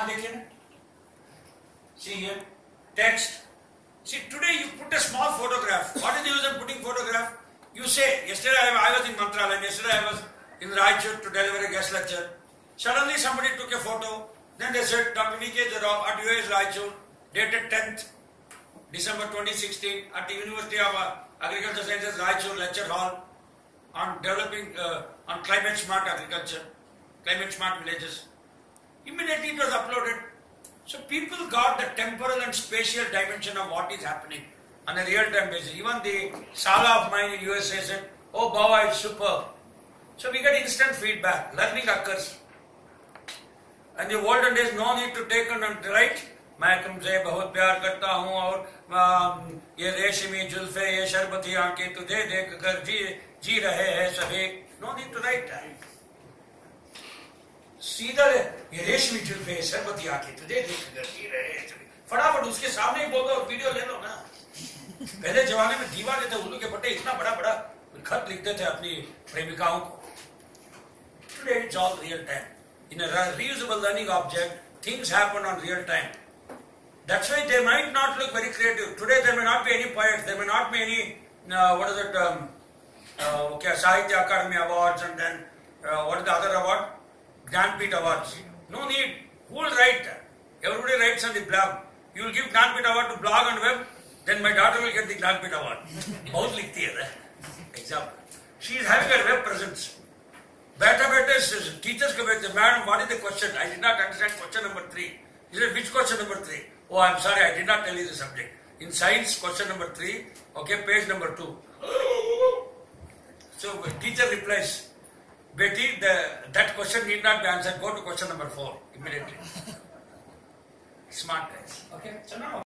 यहाँ देखिए ना, see here, text. See, today you put a small photograph. What is the use of putting photograph? You say, yesterday I was in Mantralayam, yesterday I was in Raichur to deliver a guest lecture. Suddenly somebody took a photo, then they said, Dr. V.K. Jadhav at UAS Raichur, dated 10th December 2016 at the University of Agricultural Sciences Raichur Lecture Hall on developing, on climate smart agriculture, climate smart villages. Immediately it was uploaded. So people got the temporal and spatial dimension of what is happening on a real-time basis. Even the Sala of mine in USA said, oh Baba, it's superb. So we get instant feedback, learning occurs. And the olden days, no need to take on and write. मैं तुमसे बहुत प्यार करता हूँ और ये रेशमी जुल्फे ये शरबती आंखें तुझे देख कर जी रहे हैं सभी. No need to write. सीधा ये रेशमी जुल्फे शरबती आंखें तुझे देख कर जी रहे हैं सभी. फटाफट उसके सामने ही बोल दो और वीडियो ले लो ना. पहले जमाने में दीवाने थे, उल्लू के पट्टे इतना बड़ा बड़ा खत लिखते थे अपनी प्रेमिकाओं को. Today it's all real time. In a reusable learning object, things happen on real time. That's why they might not look very creative. Today there may not be any poets, there may not be any, Sahitya Akademi Awards and then, what is the other award? Jnanpith Awards. No need. Who will write? Everybody writes on the blog. You will give Jnanpith Award to blog and web, then my daughter will get the Jnanpith Award. Bahut likhti hai. Example. She is having a web presence. Beta is teachers go back to madam, what is the question? I did not understand question number 3. He said, which question number 3? Oh, I'm sorry, I did not tell you the subject. In science, question number 3, okay, page number 2. So teacher replies, Betty, that question need not be answered. Go to question number 4 immediately. Smart guys. Okay, so now.